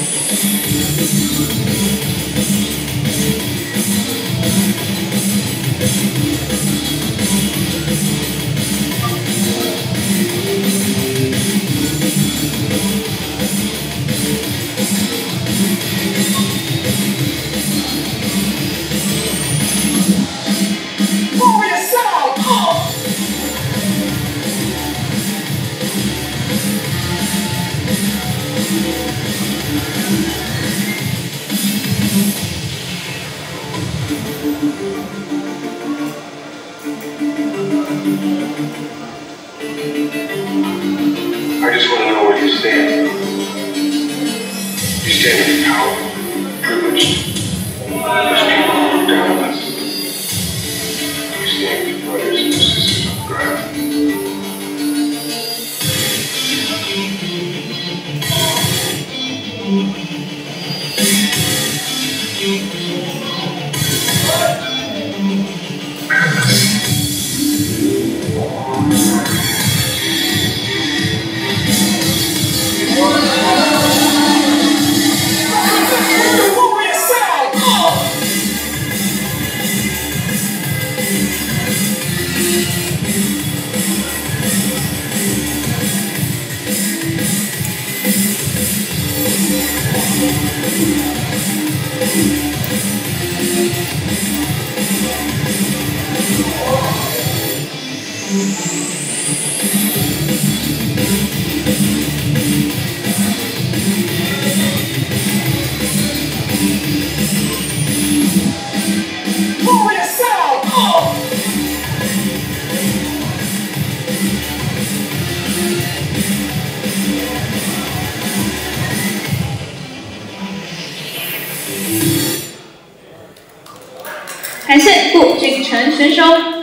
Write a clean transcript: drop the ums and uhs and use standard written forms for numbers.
I just want to know where you stand. You stand in power, privilege. There's people who look down on us. You stand with brothers and sisters on the ground. 感谢顾景晨选手。